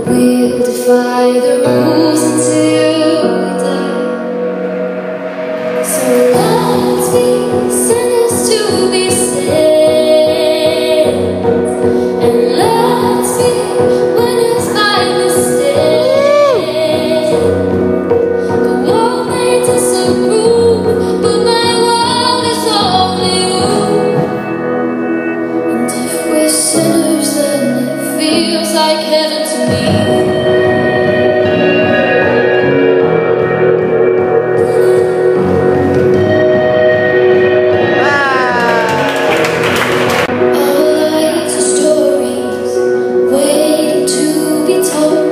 We'll defy the rules until we die. So let's be sinners to be saved, and let's be winners by mistake. The world may disapprove, but my world is only you. And if we're sinners, then it feels like heaven to me. Our lives are stories waiting to be told.